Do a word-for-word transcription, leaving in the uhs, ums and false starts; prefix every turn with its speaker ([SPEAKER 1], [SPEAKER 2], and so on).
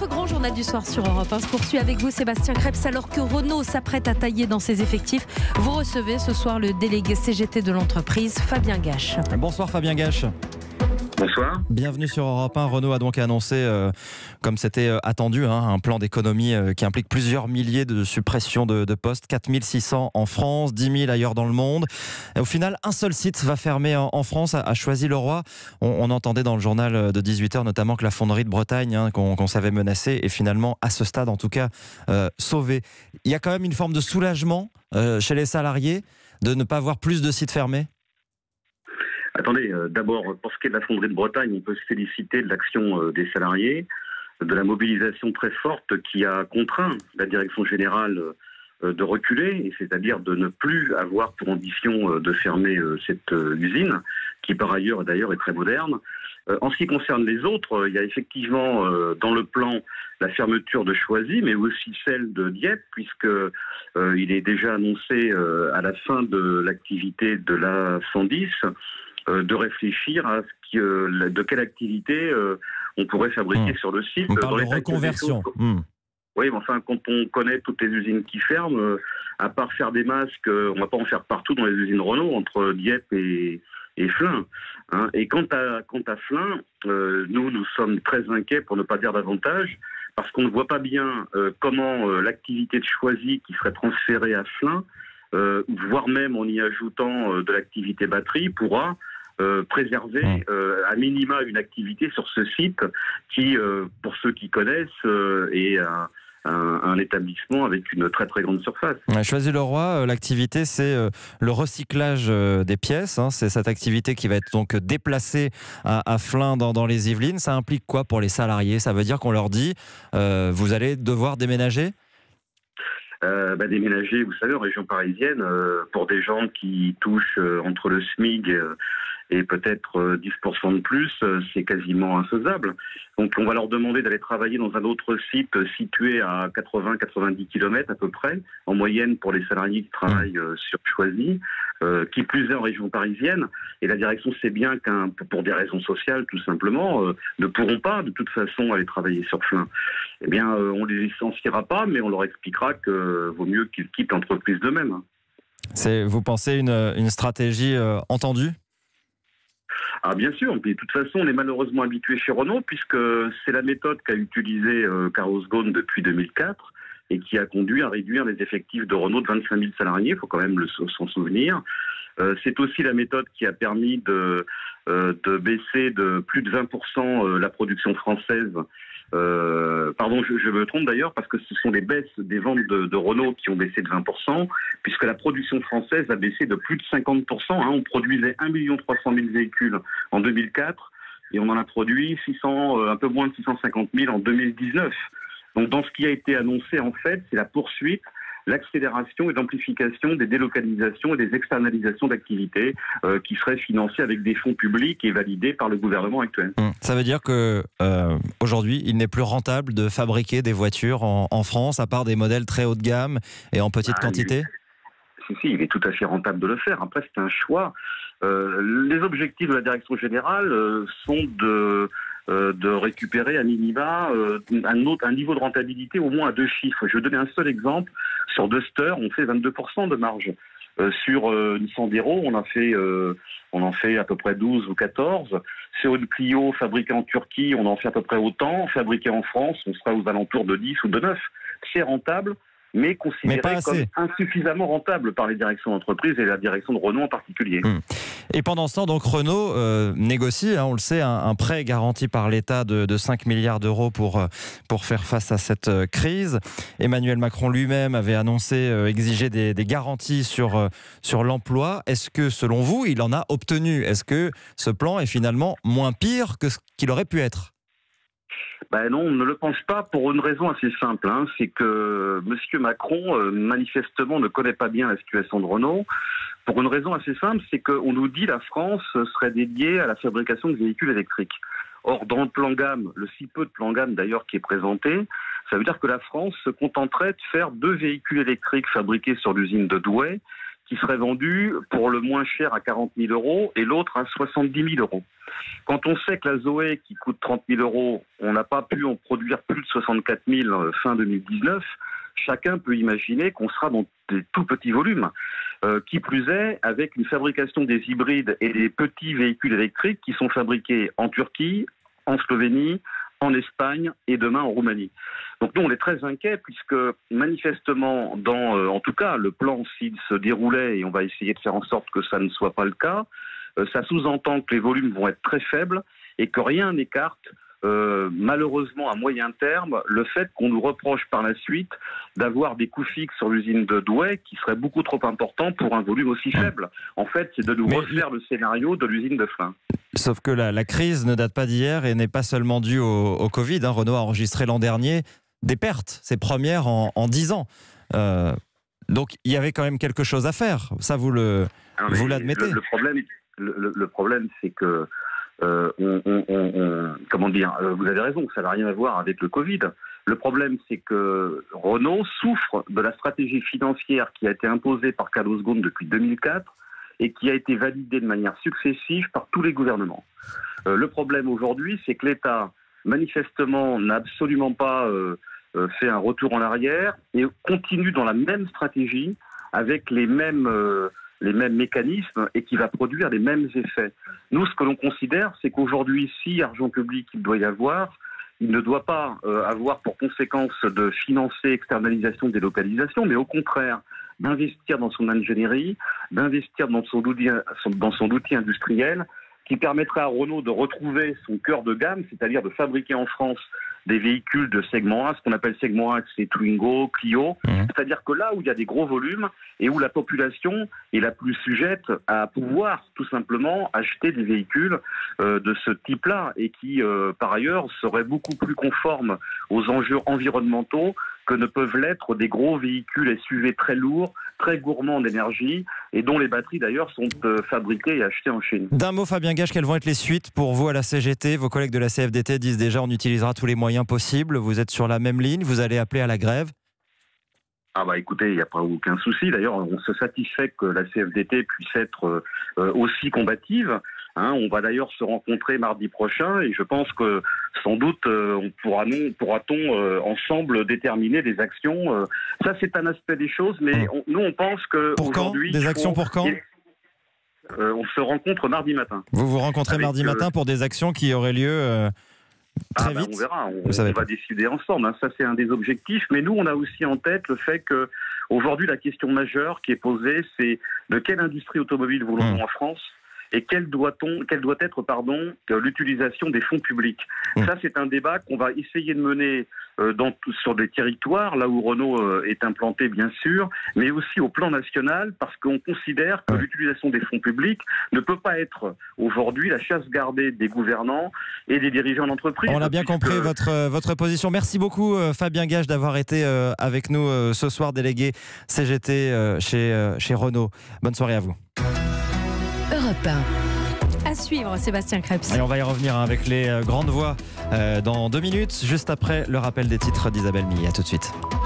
[SPEAKER 1] Votre grand journal du soir sur Europe un se poursuit avec vous, Sébastien Krebs. Alors que Renault s'apprête à tailler dans ses effectifs, vous recevez ce soir le délégué C G T de l'entreprise, Fabien Gache.
[SPEAKER 2] Bonsoir Fabien Gache.
[SPEAKER 3] Bonsoir.
[SPEAKER 2] Bienvenue sur Europe un. Renault a donc annoncé, euh, comme c'était euh, attendu, hein, un plan d'économie euh, qui implique plusieurs milliers de suppressions de, de postes, quatre mille six cents en France, dix mille ailleurs dans le monde. Et au final, un seul site va fermer en, en France, à, à Choisy-le-Roi. On, on entendait dans le journal de dix-huit heures notamment que la fonderie de Bretagne, hein, qu'on, qu'on savait menacée, est finalement, à ce stade en tout cas, euh, sauvée. Il y a quand même une forme de soulagement euh, chez les salariés de ne pas voir plus de sites fermés.
[SPEAKER 3] Attendez, euh, d'abord, pour ce qui est de la fonderie de Bretagne, on peut se féliciter de l'action euh, des salariés, de la mobilisation très forte qui a contraint la direction générale euh, de reculer, et c'est-à-dire de ne plus avoir pour ambition euh, de fermer euh, cette euh, usine, qui par ailleurs d'ailleurs est très moderne. Euh, en ce qui concerne les autres, euh, il y a effectivement euh, dans le plan la fermeture de Choisy, mais aussi celle de Dieppe, puisque euh, il est déjà annoncé euh, à la fin de l'activité de l'A cent dix Euh, de réfléchir à ce qui, euh, de quelle activité euh, on pourrait fabriquer mmh. sur le site.
[SPEAKER 2] On parle de reconversion. Mmh.
[SPEAKER 3] Oui, mais enfin, quand on connaît toutes les usines qui ferment, euh, à part faire des masques, euh, on ne va pas en faire partout dans les usines Renault, entre Dieppe et, et Flins. Hein. Et quant à, quant à Flins, euh, nous, nous sommes très inquiets, pour ne pas dire davantage, parce qu'on ne voit pas bien euh, comment euh, l'activité de Choisy qui serait transférée à Flins, euh, voire même en y ajoutant euh, de l'activité batterie, pourra Euh, préserver euh, à minima une activité sur ce site qui, euh, pour ceux qui connaissent, euh, est un, un, un établissement avec une très très grande surface.
[SPEAKER 2] Ouais, Choisy-le-Roi, euh, l'activité c'est euh, le recyclage euh, des pièces, hein, c'est cette activité qui va être donc déplacée à, à Flins dans, dans les Yvelines. Ça implique quoi pour les salariés? Ça veut dire qu'on leur dit euh, vous allez devoir déménager?
[SPEAKER 3] Euh, bah, déménager, vous savez, en région parisienne, euh, pour des gens qui touchent euh, entre le SMIC euh, et peut-être euh, dix pour cent de plus, euh, c'est quasiment infaisable. Donc on va leur demander d'aller travailler dans un autre site euh, situé à quatre-vingts à quatre-vingt-dix kilomètres à peu près, en moyenne pour les salariés qui travaillent euh, sur Choisy, euh, qui plus est en région parisienne. Et la direction sait bien qu'un, pour des raisons sociales tout simplement, euh, ne pourront pas de toute façon aller travailler sur Flins. Eh bien, euh, on les licenciera pas, mais on leur expliquera que euh, vaut mieux qu'ils quittent l'entreprise d'eux-mêmes.
[SPEAKER 2] C'est, vous pensez une, une stratégie euh, entendue?
[SPEAKER 3] Ah bien sûr, mais de toute façon on est malheureusement habitué chez Renault puisque c'est la méthode qu'a utilisée euh, Carlos Ghosn depuis deux mille quatre et qui a conduit à réduire les effectifs de Renault de vingt-cinq mille salariés, il faut quand même le, s'en souvenir. Euh, c'est aussi la méthode qui a permis de, euh, de baisser de plus de vingt pour cent euh, la production française. Euh, pardon, je, je me trompe d'ailleurs parce que ce sont les baisses des ventes de, de Renault qui ont baissé de vingt pour cent, puisque la production française a baissé de plus de cinquante pour cent. Hein. On produisait un million trois cent mille véhicules en deux mille quatre et on en a produit six cents, euh, un peu moins de six cent cinquante mille en deux mille dix-neuf. Donc dans ce qui a été annoncé en fait, c'est la poursuite, l'accélération et l'amplification des délocalisations et des externalisations d'activités euh, qui seraient financées avec des fonds publics et validés par le gouvernement actuel.
[SPEAKER 2] Ça veut dire que euh, aujourd'hui, il n'est plus rentable de fabriquer des voitures en, en France, à part des modèles très haut de gamme et en petite ah, quantité?
[SPEAKER 3] Si, si, il est tout à fait rentable de le faire. Après, c'est un choix. Euh, les objectifs de la direction générale euh, sont de... Euh, de récupérer à minima euh, un, autre, un niveau de rentabilité au moins à deux chiffres. Je vais donner un seul exemple. Sur Duster, on fait vingt-deux pour cent de marge. Euh, sur euh, une Sandero, on, a fait, euh, on en fait à peu près douze ou quatorze. Sur une Clio fabriquée en Turquie, on en fait à peu près autant. Fabriquée en France, on sera aux alentours de dix ou de neuf. C'est rentable, mais considéré mais comme insuffisamment rentable par les directions d'entreprise et la direction de Renault en particulier.
[SPEAKER 2] Hum. Et pendant ce temps, donc Renault euh, négocie, hein, on le sait, un, un prêt garanti par l'État de, de cinq milliards d'euros pour, pour faire face à cette euh, crise. Emmanuel Macron lui-même avait annoncé euh, exiger des, des garanties sur, euh, sur l'emploi. Est-ce que, selon vous, il en a obtenu? Est-ce que ce plan est finalement moins pire que ce qu'il aurait pu être?
[SPEAKER 3] Ben non, on ne le pense pas pour une raison assez simple. Hein, c'est que M. Macron, euh, manifestement, ne connaît pas bien la situation de Renault. Pour une raison assez simple, c'est qu'on nous dit que la France serait dédiée à la fabrication de véhicules électriques. Or, dans le plan gamme, le si peu de plan gamme d'ailleurs qui est présenté, ça veut dire que la France se contenterait de faire deux véhicules électriques fabriqués sur l'usine de Douai, qui serait vendu pour le moins cher à quarante mille euros et l'autre à soixante-dix mille euros. Quand on sait que la Zoé qui coûte trente mille euros, on n'a pas pu en produire plus de soixante-quatre mille fin deux mille dix-neuf, chacun peut imaginer qu'on sera dans des tout petits volumes. Euh, qui plus est, avec une fabrication des hybrides et des petits véhicules électriques qui sont fabriqués en Turquie, en Slovénie, en Espagne et demain en Roumanie. Donc nous, on est très inquiets puisque manifestement, dans, euh, en tout cas, le plan s'il se déroulait, et on va essayer de faire en sorte que ça ne soit pas le cas, euh, ça sous-entend que les volumes vont être très faibles et que rien n'écarte Euh, malheureusement à moyen terme le fait qu'on nous reproche par la suite d'avoir des coûts fixes sur l'usine de Douai qui seraient beaucoup trop importants pour un volume aussi faible. En fait, c'est de nous Mais refaire le scénario de l'usine de Flins.
[SPEAKER 2] Sauf que la, la crise ne date pas d'hier et n'est pas seulement due au, au Covid. Hein. Renault a enregistré l'an dernier des pertes, ses premières en, en dix ans. Euh, donc il y avait quand même quelque chose à faire. Ça, vous le, ah, vous l'admettez.
[SPEAKER 3] Le, le problème, le, le problème c'est que Euh, on, on, on, on, comment dire, euh, vous avez raison, ça n'a rien à voir avec le Covid. Le problème, c'est que Renault souffre de la stratégie financière qui a été imposée par Carlos Ghosn depuis deux mille quatre et qui a été validée de manière successive par tous les gouvernements. Euh, le problème aujourd'hui, c'est que l'État, manifestement, n'a absolument pas euh, euh, fait un retour en arrière et continue dans la même stratégie avec les mêmes... Euh, les mêmes mécanismes et qui va produire les mêmes effets. Nous, ce que l'on considère, c'est qu'aujourd'hui, si argent public il doit y avoir, il ne doit pas euh, avoir pour conséquence de financer externalisation, délocalisation, mais au contraire, d'investir dans son ingénierie, d'investir dans son outil, dans son outil industriel, qui permettrait à Renault de retrouver son cœur de gamme, c'est-à-dire de fabriquer en France des véhicules de segment A. Ce qu'on appelle segment A, c'est Twingo, Clio. Mmh. C'est-à-dire que là où il y a des gros volumes et où la population est la plus sujette à pouvoir tout simplement acheter des véhicules euh, de ce type-là et qui, euh, par ailleurs, seraient beaucoup plus conformes aux enjeux environnementaux que ne peuvent l'être des gros véhicules S U V très lourds, très gourmands en énergie et dont les batteries d'ailleurs sont euh, fabriquées et achetées en Chine.
[SPEAKER 2] D'un mot, Fabien Gage, quelles vont être les suites pour vous à la C G T? Vos collègues de la C F D T disent déjà on utilisera tous les moyens possibles. Vous êtes sur la même ligne, vous allez appeler à la grève?
[SPEAKER 3] Ah bah écoutez, il n'y a pas aucun souci. D'ailleurs, on se satisfait que la C F D T puisse être euh, aussi combative. Hein, on va d'ailleurs se rencontrer mardi prochain et je pense que sans doute euh, on pourra nous, pourra-t-on euh, ensemble déterminer des actions. Euh, ça c'est un aspect des choses, mais on, nous on pense que
[SPEAKER 2] pour
[SPEAKER 3] aujourd'hui
[SPEAKER 2] quand des actions pour quand
[SPEAKER 3] euh, on se rencontre mardi matin.
[SPEAKER 2] Vous vous rencontrez avec, mardi matin pour des actions qui auraient lieu euh, très
[SPEAKER 3] ah, bah,
[SPEAKER 2] vite.
[SPEAKER 3] On verra, on, on va décider ensemble. Hein. Ça c'est un des objectifs, mais nous on a aussi en tête le fait que aujourd'hui la question majeure qui est posée, c'est de quelle industrie automobile voulons-nous mmh. en France? Et quelle doit-on, quelle doit être, pardon, l'utilisation des fonds publics. Mmh. Ça, c'est un débat qu'on va essayer de mener euh, dans, sur des territoires, là où Renault euh, est implanté, bien sûr, mais aussi au plan national, parce qu'on considère que mmh. l'utilisation des fonds publics ne peut pas être aujourd'hui la chasse gardée des gouvernants et des dirigeants d'entreprise.
[SPEAKER 2] On a bien puisque... compris votre, euh, votre position. Merci beaucoup, euh, Fabien Gage, d'avoir été euh, avec nous euh, ce soir, délégué C G T euh, chez, euh, chez Renault. Bonne soirée à vous.
[SPEAKER 1] Europe un. À suivre, Sébastien Krebs.
[SPEAKER 2] Et on va y revenir hein, avec les euh, grandes voix euh, dans deux minutes, juste après le rappel des titres d'Isabelle Milly. À tout de suite.